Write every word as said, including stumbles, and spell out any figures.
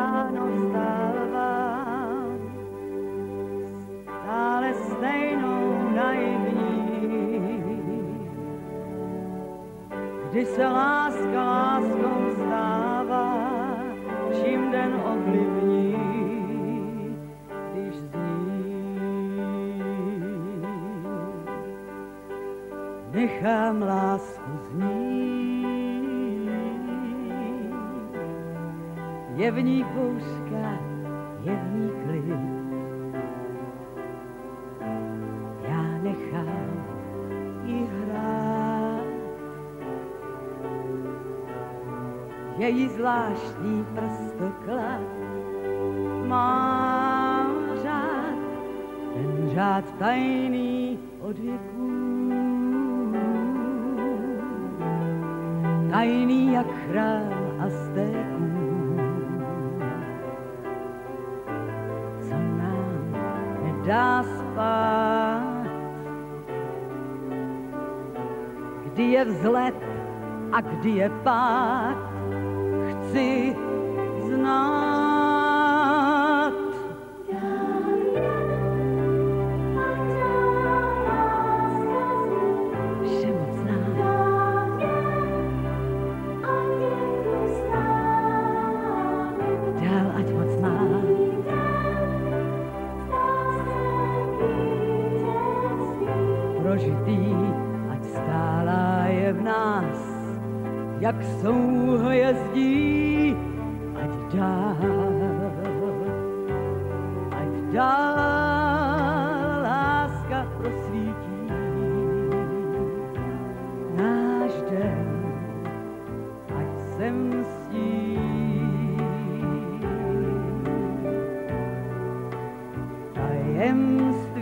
ráno vstávám, stále stejnou naivní, kdy se láska láskou stává, čím den ovlivní, když zní. Nechám lásku znít, je v ní bouřka, je v ní klid. Já nechám jí hrát, její zvláštní prstoklad má řád, ten řád tajný od věků, tajný jak chrám Aztéků, co nám nedá spát, kdy je vzlet a kdy je pád, chci znát. Dál, ať moc má. Prožitý, ať stálá je v nás, jak souhvězdí, ať dál, ať dál láska prosvítí náš den, ať se mstí. Tajemství